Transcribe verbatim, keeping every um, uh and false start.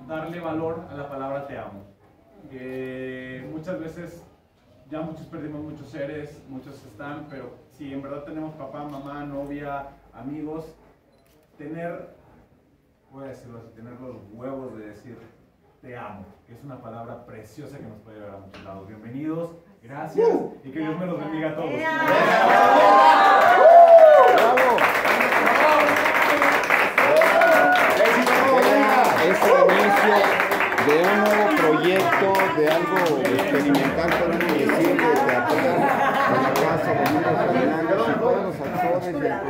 darle valor a la palabra te amo. Que muchas veces, ya muchos perdimos muchos seres, muchos están, pero si en verdad tenemos papá, mamá, novia, amigos, tener, voy a decirlo así, tener los huevos de decir te amo, que es una palabra preciosa que nos puede llevar a muchos lados. Bienvenidos, gracias y que Dios me los bendiga a todos. ¡Bravo! Es el inicio de un nuevo proyecto, de algo experimental, podemos decir, de teatral, de la casa de Niños Fernández y todos los actores del